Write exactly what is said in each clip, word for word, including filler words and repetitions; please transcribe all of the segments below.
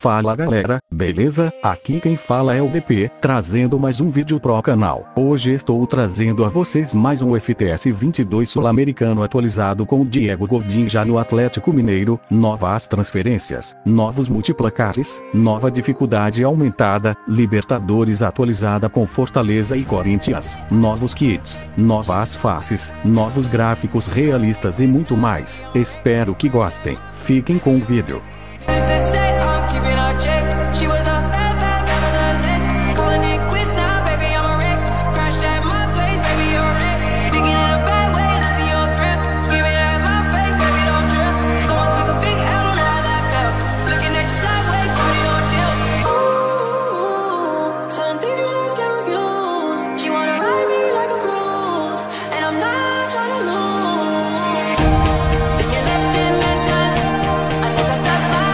Fala galera, beleza? Aqui quem fala é o B P, trazendo mais um vídeo pro canal. Hoje estou trazendo a vocês mais um F T S vinte e dois sul-americano atualizado com o Diego Godin já no Atlético Mineiro, novas transferências, novos multiplacares, nova dificuldade aumentada, Libertadores atualizada com Fortaleza e Corinthians, novos kits, novas faces, novos gráficos realistas e muito mais. Espero que gostem. Fiquem com o vídeo. She was a bad, bad, nevertheless. Calling it quits now, baby, I'm a wreck. Crash at my place, baby, you're a wreck. Thinking in a bad way, losing your grip. Screaming at my face, baby, don't trip. Someone took a big L, don't know how that felt. Looking at you sideways, body on tilt. Ooh, some things you just can't refuse. She wanna ride me like a cruise, and I'm not trying to lose. Then you're left in the dust, unless I stop by.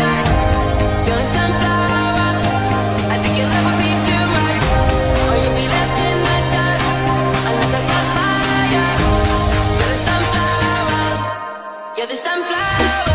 You're the sunflower.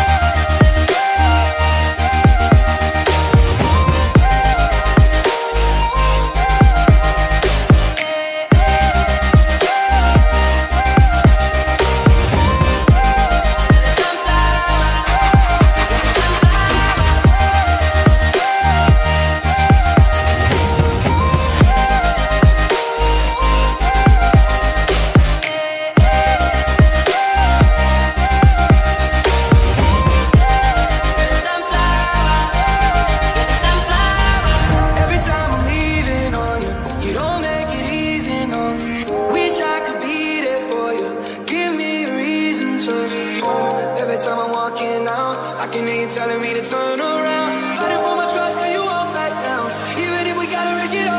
Every time I'm walking out, I can hear you telling me to turn around. Fighting for my trust, so you won't back down. Even if we gotta risk it all.